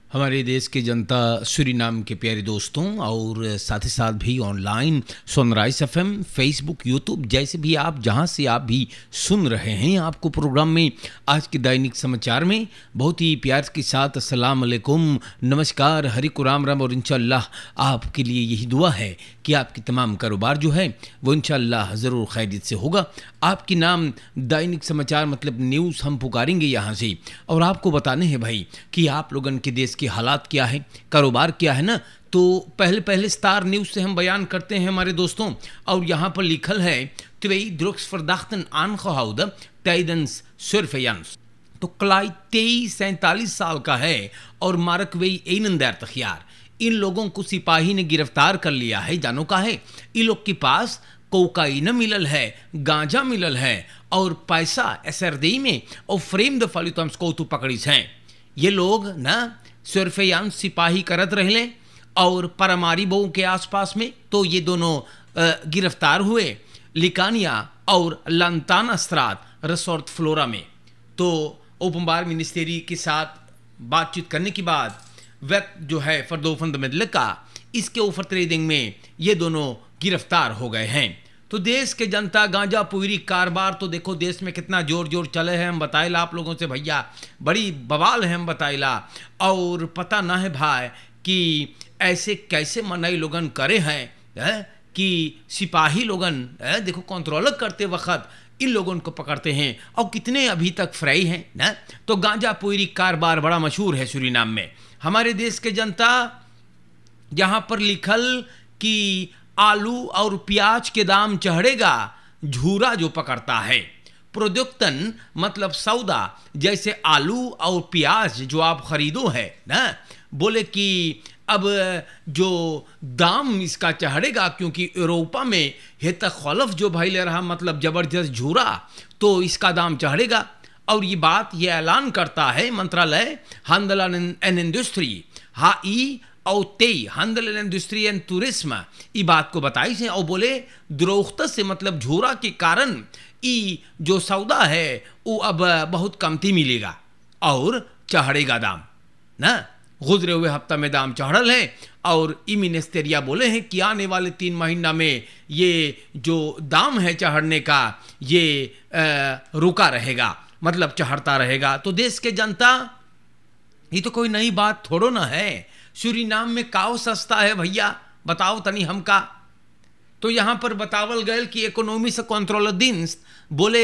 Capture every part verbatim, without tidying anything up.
हमारे देश की जनता, सूरीनाम के प्यारे दोस्तों और साथ ही साथ भी online sunrise FM, Facebook, YouTube जैसे भी आप जहां से आप भी सुन रहे हैं आपको प्रोग्राम में आज के दैनिक समाचार में बहुत ही प्यार के साथ अस्सलाम वालेकुम, नमस्कार, हरि को राम राम। और इंशाअल्लाह आपके लिए यही दुआ है कि आपकी तमाम कारोबार जो है वो इंशाअल्लाह ज़रूर खैरियत से होगा। आपके नाम दैनिक समाचार मतलब न्यूज़ हम पुकारेंगे यहाँ से और आपको बताने हैं भाई कि आप लोगन के देश के हालात क्या है, कारोबार क्या है ना। तो पहले पहले स्टार न्यूज़ से हम बयान करते हैं हमारे दोस्तों, और यहाँ पर लिखल है त्वेई द्रुक्स फरदाख्तन आनखहाउद टाइडन्स सुरफेयंस। तो क्लाई तेईस सैंतालीस साल का है और मारक वेई एनंदर तखियार। इन लोगों को सिपाही ने गिरफ्तार कर लिया है। जानो का है इन लोग के पास कोकाइन मिलल है, गांजा मिलल है और पैसा एसरदई में और फ्रेम द फालितम्स को तो पकड़ीस हैं। ये लोग ना सुरफेयान सिपाही करत रहले और परमारी बहू के आसपास में। तो ये दोनों गिरफ्तार हुए लिकानिया और लंताना स्त्रात रिसोर्ट फ्लोरा में। तो ओपनबार मिनिस्ट्री के साथ बातचीत करने के बाद व्यक्त जो है फरदोफंद मिडल का इसके ऊपर ट्रेडिंग में ये दोनों गिरफ्तार हो गए हैं। तो देश के जनता गांजा पूरी कारोबार तो देखो देश में कितना जोर जोर चले हैं। हम बताइला आप लोगों से भैया, बड़ी बवाल है हम बताइला। और पता ना है भाई कि ऐसे कैसे मनाई लोगन करे हैं है? कि सिपाही लोगन है? देखो कंट्रोल करते वक्त इन लोगों को पकड़ते हैं और कितने अभी तक फ्राई हैं ना। तो गांजा पूरी कारोबार बड़ा मशहूर है सूरीनाम में। हमारे देश के जनता यहाँ पर लिखल कि आलू और प्याज के दाम चढ़ेगा, झूरा जो पकड़ता है। प्रोडक्टन मतलब सौदा, जैसे आलू और प्याज जो आप खरीदो है ना, बोले कि अब जो दाम इसका चढ़ेगा क्योंकि यूरोपा में है तखलफ जो भाई ले रहा मतलब ज़बरदस्त झूरा, तो इसका दाम चढ़ेगा। और ये बात ये ऐलान करता है मंत्रालय handel एंड इंडस्ट्री हा ई और तेई handel and industry and tourism ये बात को बताई से। और बोले द्रोख्त से मतलब झूरा के कारण ई जो सौदा है वो अब बहुत कमती मिलेगा और चढ़ेगा दाम ना। गुजरे हुए हफ्ता में दाम चढ़ल है और ई मिनिस्टेरिया बोले हैं कि आने वाले तीन महीना में ये जो दाम है चढ़ने का ये आ, रुका रहेगा, मतलब चढ़ता रहेगा। तो देश के जनता, ये तो कोई नई बात थोड़ो ना है। सूरीनाम में काओ सस्ता है भैया, बताओ तनी हमका। तो यहाँ पर बतावल गए कि इकोनॉमी से कंट्रोल दिन बोले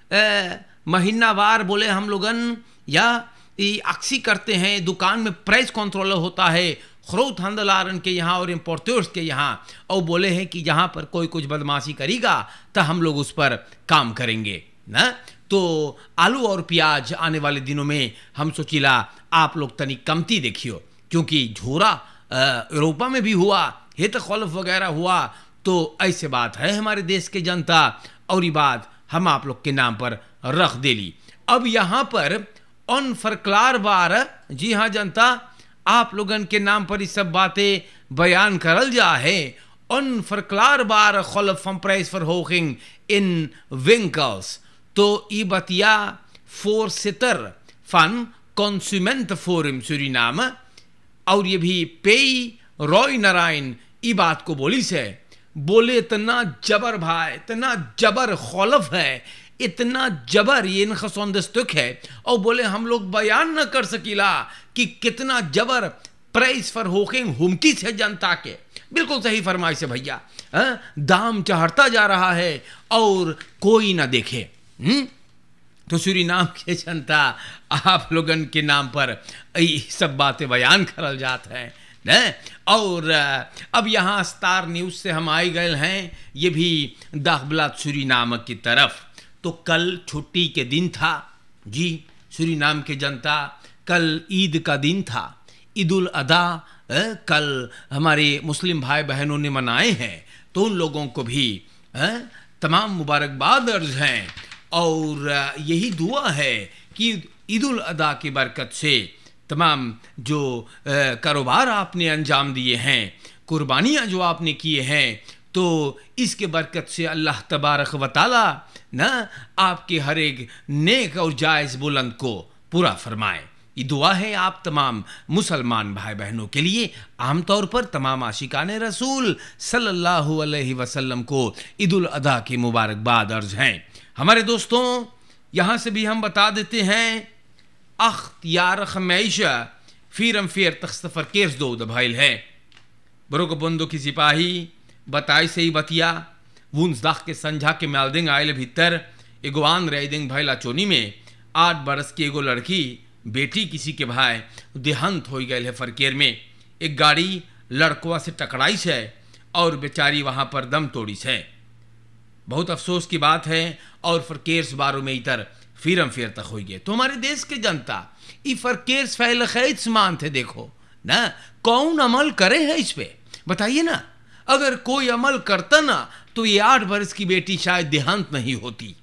महीनावार बोले हम लोगन या अक्सी करते हैं, दुकान में प्राइस कंट्रोल होता है खरोत हंदलारन के यहाँ और इम्पोर्टर्स के यहाँ। और बोले हैं कि यहाँ पर कोई कुछ बदमाशी करेगा तो हम लोग उस पर काम करेंगे ना। तो आलू और प्याज आने वाले दिनों में हम सोचिला आप लोग तनी कमती देखियो, क्योंकि झोरा यूरोपा में भी हुआ है तो खौफ वगैरह हुआ। तो ऐसे बात है हमारे देश के जनता, और ये बात हम आप लोग के नाम पर रख देली। अब यहाँ पर ऑन फरक्लार बार, जी हाँ जनता, आप लोगन के नाम पर ये सब बातें बयान करल जा है। ऑन फरक्लार बार खौफ फम प्राइस फॉर होकिंग इन विंकल्स। तो ई बतिया फोर सितर फन कंज्यूमेंट फोरम सूरीनाम और ये भी पेई रॉय नारायण ई बात को बोली से। बोले इतना जबर भाई, इतना जबर खौलफ है, इतना जबर ये इनखसौंदस्तुक है। और बोले हम लोग बयान न कर सकीला कि कितना जबर प्राइस फॉर होकिंग हुमकी से जनता के। बिल्कुल सही फरमाइश है भैया, दाम चढ़ता जा रहा है और कोई ना देखे। हम्म तो सूरीनाम के जनता आप लोगन के नाम पर ये सब बातें बयान करल जात हैं न। और अब यहाँ स्टार न्यूज़ से हम आए गए हैं, ये भी दाखबलात सूरीनाम की तरफ। तो कल छुट्टी के दिन था जी सूरीनाम के जनता, कल ईद का दिन था, ईद उल अदा कल हमारे मुस्लिम भाई बहनों ने मनाए हैं। तो उन लोगों को भी तमाम मुबारकबाद अर्ज हैं और यही दुआ है कि ईद उल अदा की बरकत से तमाम जो कारोबार आपने अंजाम दिए हैं, कुर्बानियाँ जो आपने किए हैं, तो इसके बरकत से अल्लाह तबारक व तआला ना आपके हर एक नेक और जायज़ बुलंद को पूरा फरमाए। ये दुआ है आप तमाम मुसलमान भाई बहनों के लिए। आमतौर पर तमाम आशिकान रसूल सल्लल्लाहु अलैहि वसल्लम को ईद उल अदा की मुबारकबाद अर्ज हैं। हमारे दोस्तों, यहाँ से भी हम बता देते हैं अख्त यार खमैशा फीरम फेर तख्तफर केस दो दभाइल है बरो को बंदो की सिपाही बताई से ही बतिया वुंस दाख के संझा के मालदिंग आयल भीतर एगोआन रेदिंग भैला चोनी में आठ बरस की एगो लड़की बेटी किसी के भाई देहांत हो गए है फरकेर में। एक गाड़ी लड़कवा से टकराई है और बेचारी वहाँ पर दम तोड़ी है। बहुत अफसोस की बात है। और फरकेर्स बारों में इतर फिरम फेर तक हो गए। तो हमारे देश के जनता ई फरकेर्स फैल खैस मान थे। देखो ना कौन अमल करे है इस पे, बताइए ना। अगर कोई अमल करता ना तो ये आठ बरस की बेटी शायद देहांत नहीं होती।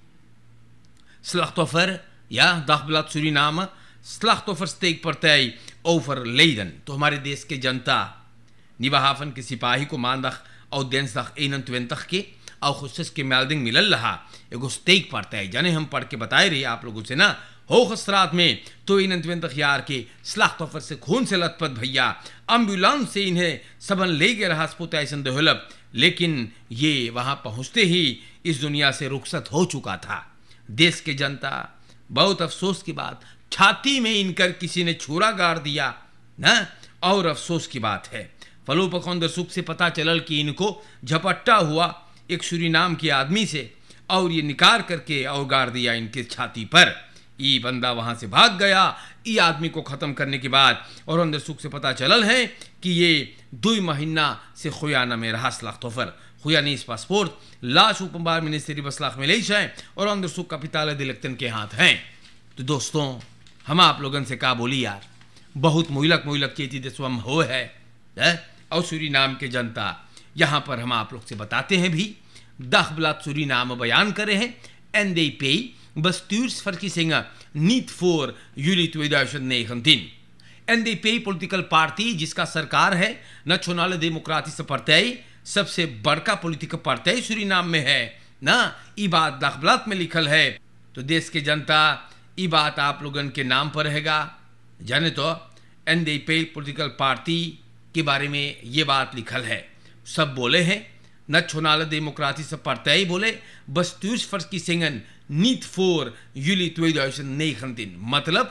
स्लख्तोफर या दाखबलात सूरीनाम स्लख्तोफर स्टेक partij overleden। तो हमारे देश के जनता निवाहाफन के सिपाही को मानदख और दिनसदख इक्कीस के और खुशस के मेल्डिंग मिलल रहा एगो स्टेक partij जाने हम पढ़ के बताए रही आप लोगों से ना हो खसरात में। तो इक्कीस यार के स्लख्तोफर से खून से लथपथ भैया एम्बुलेंस से इन्हें सबन ले गए रहा अस्पताल दहलब, लेकिन ये वहाँ पहुँचते ही इस दुनिया से रुखसत हो चुका था। देश के जनता बहुत अफसोस की बात छाती में इनकर किसी ने छुरा गाड़ दिया ना। और अफसोस की बात है फलो पखौंदर सुख से पता चलल कि इनको झपट्टा हुआ एक सूरीनाम के आदमी से और ये निकार करके और गाड़ दिया इनके छाती पर। ये बंदा वहां से भाग गया ये आदमी को ख़त्म करने के बाद। और अंदर सुख से पता चलल है कि ये दो महीना से खुयाना में रहा स्लख्तोफर खुयानीस पासपोर्ट लाश उपबार मिनिस्ट्री बसलाख में लेश है और अंदर सुख का पिताले दिलक्तन के हाथ हैं। तो दोस्तों हम आप लोगन से का बोली यार, बहुत मुइलक मुइलक चेती देशवम हो है, है? और सूरीनाम के जनता यहाँ पर हम आप लोग से बताते हैं भी दखबलात सूरीनाम बयान करे हैं एन दे पे bestuurs verkiezingen niet voor juli tweeduizend negentien। N D P political party जिसका सरकार है नेशनल डेमोक्रेटिक पार्टी सबसे बड़का पॉलिटिकल पार्टी सूरीनाम में है ना। ये बात दखबलात में लिखल है। तो देश के जनता ये बात आप लोगन के नाम पर रहेगा। जाने तो N D P political party के बारे में ये बात लिखल है। सब बोले हैं नेशनल डेमोक्रेटिक पार्टी बोले bestuurs verkiezingen niet voor juli tweeduizend negentien। मतलब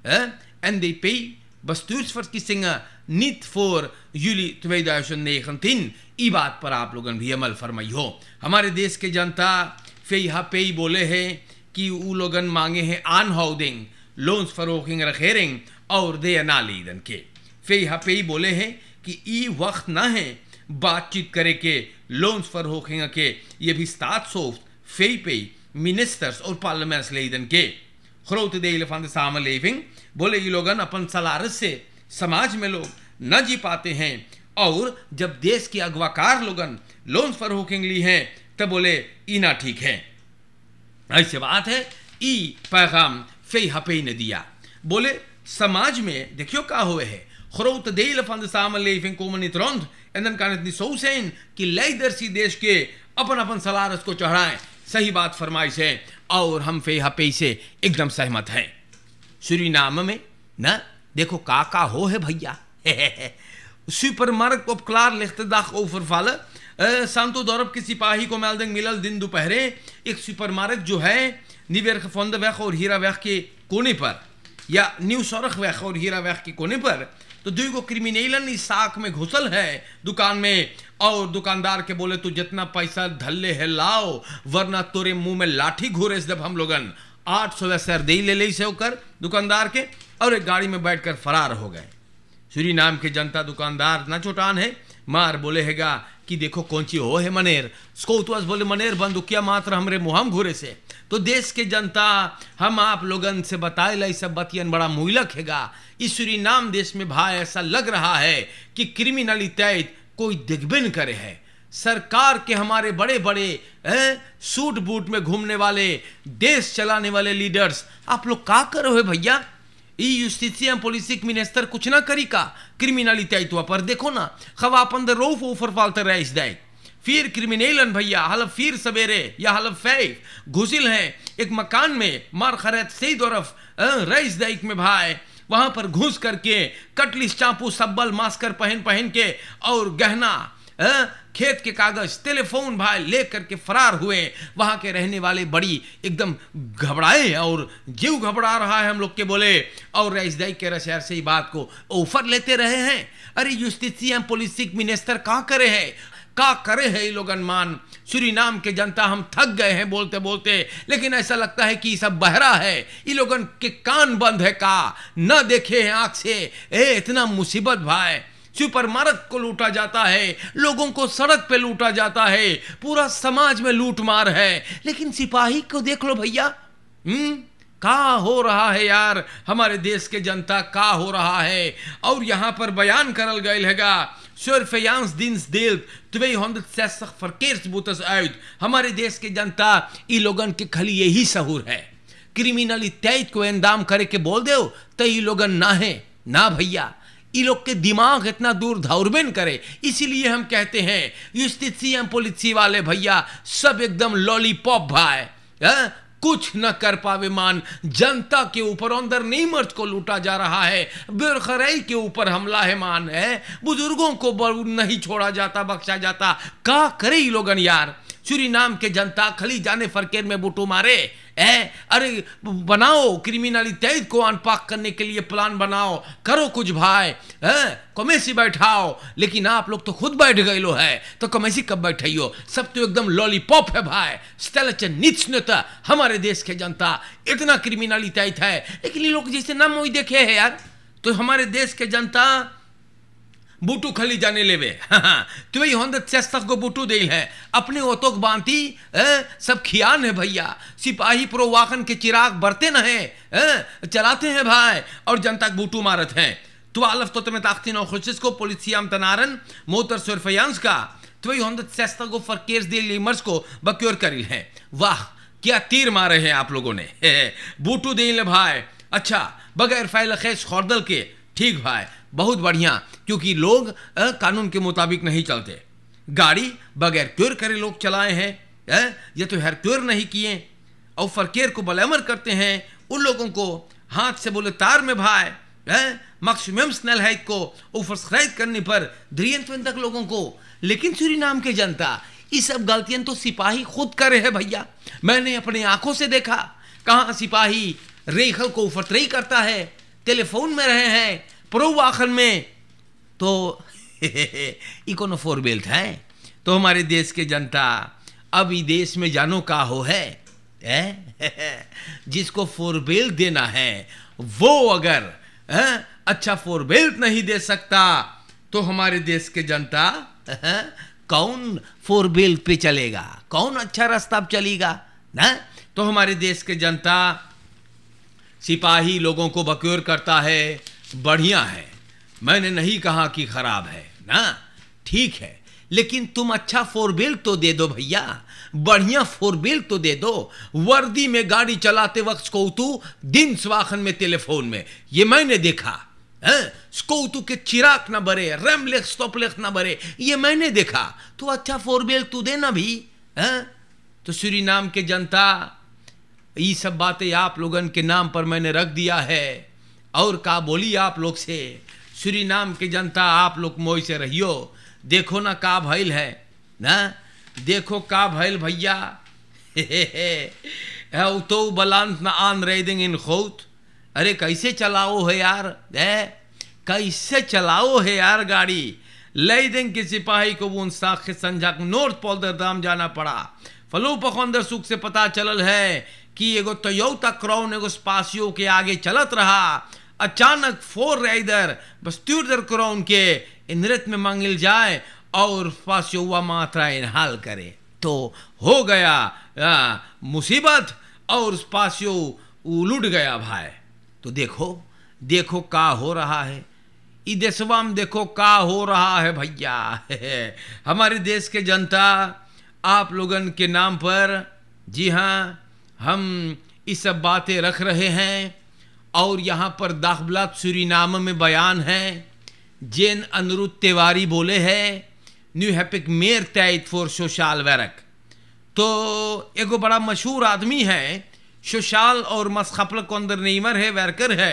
N D P bestuursverkiezingen niet voor juli tweeduizend negentien। ई बात पर आप लोगन भी अमल फरमाई हो। हमारे देश के जनता फिर यहाँ पे ही बोले हैं कि वो लोगन मांगे हैं आनहाउडिंग लोन्स फरोखिंग रखेरिंग और दे अनालीदन के। फिर यहाँ पे ही बोले हैं कि ई वक्त ना है बातचीत करे के लोन्स फरोखिंग के। ये भी स्टार्ट सोफ्ट फे पे मिनिस्टर्स और पार्लियामेंट्स लेदन के खरोत दे फंद सामलेविंग बोले ये लोगन अपन सलारस से समाज में लोग न जी पाते हैं। और जब देश के अगवाकार लोगन लोन्स फरोखिंग ली हैं तब बोले ई ना ठीक है। ऐसे बात है ई पैगाम फे हपे ने दिया। बोले समाज में देखियो का हुए है खरोत दे फंद सामलेविंग कोमनित रोंद एंदन कानत निसौ सेन कि लेदरसी देश के अपन अपन सलारस को चढ़ाएं। सही बात फरमाइश है और हम फे हपे से एकदम सहमत हैं। सूरीनाम में ना देखो का का हो है भैया सुपरमार्केट उपकलार लिख्तदाख ओफरफाल सांतो दौरब के सिपाही को मेल्डिंग मिलल दिन दोपहरे एक सुपरमार्केट जो है निवेर फंद वैख और हीरा वैख के कोने पर या न्यू सौरख वैख और हीरा वैख के कोने पर। तो दुई को क्रिमिनलन इस साख में घुसल है दुकान में और दुकानदार के बोले तू जितना पैसा धल्ले है लाओ वरना तोरे मुंह में लाठी घूरे। जब हम लोगन आठ सौ सर दे ले ले से होकर दुकानदार के और एक गाड़ी में बैठकर फरार हो गए। सूरीनाम के जनता दुकानदार ना चोटान है मार बोले हैगा कि देखो कौन ची हो है मनेर स्कोतवास बोले मनेर बंदुकिया मात्र हमरे मुहम घूरे से। तो देश के जनता हम आप लोगन से बताए लाई सब बतियन बड़ा मुइलक हैगा। इस सूरीनाम देश में भाई ऐसा लग रहा है कि क्रिमिनलिटी कोई दिग्बिन करे है। सरकार के हमारे बड़े बड़े ए, सूट बूट में घूमने वाले देश चलाने वाले लीडर्स आप लोग का करो है भैया। ई जुस्टिसिया पुलिसिक मिनिस्टर कुछ ना करी का क्रिमिनलिटी तो पर देखो ना खवापन द रोफ ओफर फालते रईस दे फिर क्रिमिनलन भैया हलब फिर सवेरे या हलब फैफ घुसिल हैं एक मकान में मार खरत सही तरफ रईस दाइक में भाई वहां पर घुस करके कटलिस, चाकू, सब्बल, मास्कर पहन पहन के और गहना, आ, खेत के कागज, टेलीफोन भाई ले करके फरार हुए। वहां के रहने वाले बड़ी एकदम घबराए और जीव घबरा रहा है हम लोग के बोले, और रईस दाई के शहर से ही बात को ऑफर लेते रहे हैं। अरे यूस्टिसिया पुलिसिक मिनिस्टर कहाँ करे है, का करे है ये लोग अनुमान। सूरीनाम के जनता हम थक गए हैं बोलते बोलते, लेकिन ऐसा लगता है कि ये सब बहरा है, ये लोगन के कान बंद है का न देखे हैं आंख से। ए इतना मुसीबत भाई, सुपर मार्केट को लूटा जाता है, लोगों को सड़क पे लूटा जाता है, पूरा समाज में लूट मार है, लेकिन सिपाही को देख लो भैया। हम्म का हो रहा है यार, हमारे देश के जनता का हो रहा है। और यहां पर बयान करल गए हैगा Surveillance-Dienst tweehonderdzestig verkeersboetes uit। हमारे देश के जनता ई लोगन के खाली यही सहूर है, क्रिमिनलिटेट को अंजाम करे के बोल दो तो ई लोगन ना है ना भैया। ई लोग के दिमाग इतना दूर दौड़बेन करे, इसीलिए हम कहते हैं यूस्टिसिया पुलिस वाले भैया सब एकदम लॉलीपॉप भाई, है? कुछ न कर पावे मान। जनता के ऊपर अंदर नहीं मर्द को लूटा जा रहा है, बेरखराई के ऊपर हमला है मान है, बुजुर्गों को नहीं छोड़ा जाता, बख्शा जाता। का करे ये लोगन यार। सूरीनाम के जनता खली जाने फरकेर में बुटू मारे। ए, अरे बनाओ क्रिमिनलिटेट को अनपाक करने के लिए प्लान बनाओ, करो कुछ भाई, कमेसी बैठाओ। लेकिन आप लोग तो खुद बैठ गए लो है, तो कमेसी कब बैठे हो? सब तो एकदम लॉलीपॉप है भाई। स्टेलचनित्सनता हमारे देश के जनता इतना क्रिमिनलिटेट है, लेकिन ये लोग जैसे नाम वही देखे है यार, तो हमारे देश के जनता बूटू खली जाने लेवे। तो वही हंड्रेड को बूटू दे है, अपने ओतोक बांती सब खियान है भैया। सिपाही प्रोवाखन के चिराग बरते न है, चलाते हैं भाई, और जनता के बूटू मारत हैं। तो आलफ तो तुम्हें ताकतीन और खुशिस को पुलिसियाम तनारन मोटर सर्फयांस का तो वही हंड्रेड को फरकेस दे लीमर्स को बक्योर करी है। वाह क्या तीर मारे हैं आप लोगों ने, बूटू दे ले भाई। अच्छा बगैर फाइल खेस खोरदल के, ठीक भाई, बहुत बढ़िया, क्योंकि लोग आ, कानून के मुताबिक नहीं चलते। गाड़ी बगैर क्योर करे लोग चलाए हैं, आ, ये तो हर क्योर नहीं किए, और फरकेर को बलैमर करते हैं उन लोगों को हाथ से बोले तार में भाई, मैक्सिमम स्नेलहाइट को ओवरस्क्राइब करने पर द्रियंतवन तक लोगों को। लेकिन सूरीनाम के जनता ये सब गलतियां तो सिपाही खुद करे है भैया। मैंने अपने आंखों से देखा, कहाँ सिपाही रेखल को फतरई करता है, टेलीफोन में रहे हैं प्रोवाखन में, तो इकोनो फोर बेल्ट है। तो हमारे देश के जनता अब इस देश में जानो का हो है, है? जिसको फोर बेल्ट देना है वो अगर है? अच्छा फोर बेल्ट नहीं दे सकता तो हमारे देश के जनता है? कौन फोर बेल्ट पे चलेगा, कौन अच्छा रास्ता चलेगा ना? तो हमारे देश के जनता सिपाही लोगों को बक्योर करता है, बढ़िया है, मैंने नहीं कहा कि खराब है ना, ठीक है, लेकिन तुम अच्छा फोर बेल्ट तो दे दो भैया, बढ़िया फोर बेल्ट तो दे दो। वर्दी में गाड़ी चलाते वक्त स्कूतू दिन स्वाखन में टेलीफोन में, ये मैंने देखा है। स्कूतू के चिराग ना बरे, रेमलेक्स स्टॉपलेक्स ना बरे, ये मैंने देखा। तो अच्छा फोर बेल्ट तू देना भी है। तो सूरीनाम के जनता ये सब बातें आप लोगन के नाम पर मैंने रख दिया है, और का बोली आप लोग से। सूरीनाम के जनता आप लोग मोई से रहियो, देखो ना का भइल है ना, देखो का भइल भैया। तो बलांत ना आन रेडिंग इन खोत, अरे कैसे चलाओ है यार, है कैसे चलाओ है यार गाड़ी। लेदिंग के सिपाही को वो साख संझा नॉर्थ पोल्डरदाम जाना पड़ा। फलू पखंदर सुख से पता चलल है कि एगो टोयोटा क्राउन एगो स्पासियो के आगे चलत रहा, अचानक फोर राइडर बस ट्यूडर क्राउन के नृत्य में मांगिल जाए और स्पासियो मात्रा इनहाल करे, तो हो गया आ, मुसीबत, और स्पासियो उलट गया भाई। तो देखो देखो का हो रहा है ई देशवा में, देखो का हो रहा है भैया। हमारे देश के जनता आप लोगन के नाम पर, जी हाँ, हम ये सब बातें रख रहे हैं। और यहाँ पर दाखबलात सूरीनाम में बयान है, जेन अनुरुद्ध तिवारी बोले हैं न्यू हैपिक मेयर तैत फॉर सोशल वर्क। तो एगो बड़ा मशहूर आदमी है, सोशल और मसखपल को अंदर नीमर है, वर्कर है,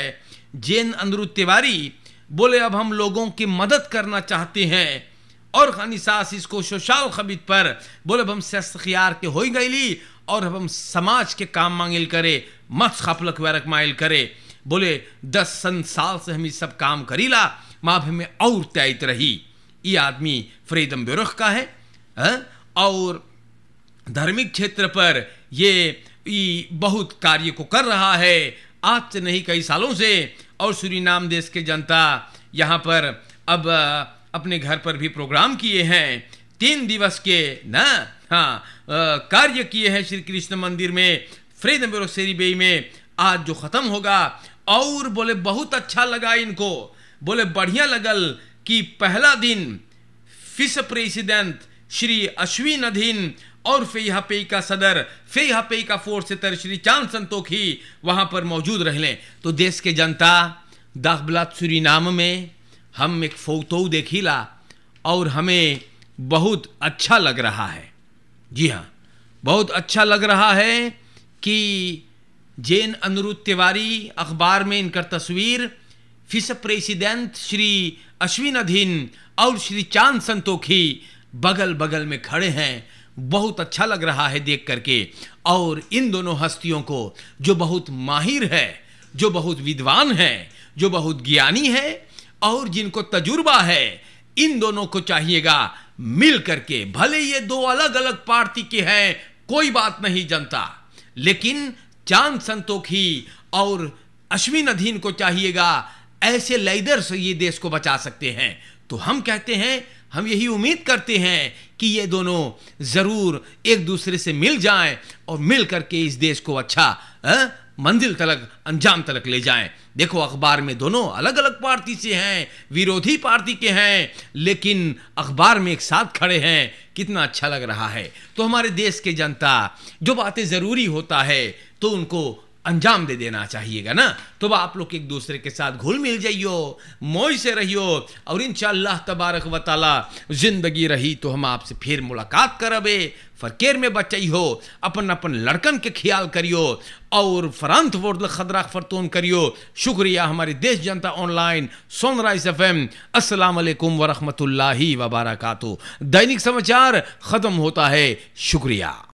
जैन अनिरुद्ध तिवारी बोले अब हम लोगों की मदद करना चाहते हैं और खानी सास इसको सोशल खबीत पर बोले अब हम सख्यार के हो गईली और अब हम समाज के काम मांगिल करे मत खपलक वरक माइल करे। बोले दस सन साल से हम सब काम करीला माँ में और त्यायत रही। ये आदमी फ्रीडम ब्यूरो का है, है? और धार्मिक क्षेत्र पर ये, ये बहुत कार्य को कर रहा है आज से नहीं कई सालों से। और सूरीनाम देश के जनता यहाँ पर अब अपने घर पर भी प्रोग्राम किए हैं, तीन दिवस के ना हाँ कार्य किए हैं श्री कृष्ण मंदिर में फ्रीडम ब्यूरो सेरीबेई में, आज जो ख़त्म होगा। और बोले बहुत अच्छा लगा इनको, बोले बढ़िया लगल कि पहला दिन फिस प्रेसिडेंट श्री अश्विन अधीन और फेहापे का सदर फेहापे का फोर्स सेतर श्री चांद संतोखी वहाँ पर मौजूद रहलें। तो देश के जनता दाखबलात सूरीनाम में हम एक फोटो देखीला और हमें बहुत अच्छा लग रहा है। जी हाँ, बहुत अच्छा लग रहा है कि जैन अनिरुद्ध तिवारी अखबार में इनका तस्वीर फिस प्रेसिडेंट श्री अश्विन अधीन और श्री चांद संतोखी बगल बगल में खड़े हैं। बहुत अच्छा लग रहा है देख करके। और इन दोनों हस्तियों को जो बहुत माहिर है, जो बहुत विद्वान है, जो बहुत ज्ञानी है और जिनको तजुर्बा है, इन दोनों को चाहिएगा मिल करके, भले ये दो अलग अलग पार्टी के हैं कोई बात नहीं जनता, लेकिन चांद संतोखी और अश्विन अधीन को चाहिएगा, ऐसे लीडर से ये देश को बचा सकते हैं। तो हम कहते हैं, हम यही उम्मीद करते हैं कि ये दोनों जरूर एक दूसरे से मिल जाएं और मिल करके इस देश को अच्छा आ, मंजिल तलक अंजाम तलक ले जाएं। देखो अखबार में दोनों अलग अलग पार्टी से हैं, विरोधी पार्टी के हैं, लेकिन अखबार में एक साथ खड़े हैं, कितना अच्छा लग रहा है। तो हमारे देश के जनता जो बातें ज़रूरी होता है तो उनको अंजाम दे देना चाहिएगा ना। तो आप लोग एक दूसरे के साथ घुल मिल जाइयो, मौज से रहियो और इंशाअल्लाह तबारक व तआला जिंदगी रही तो हम आपसे फिर मुलाकात करबे। फरकेर में बचाई हो, अपन अपन लड़कन के ख्याल करियो और फरांत वर्द खतरा फरतून करियो। शुक्रिया हमारी देश जनता ऑनलाइन सनराइज एफएम। अस्सलाम वालेकुम व रहमतुल्लाहि व बरकातहू। दैनिक समाचार खत्म होता है। शुक्रिया।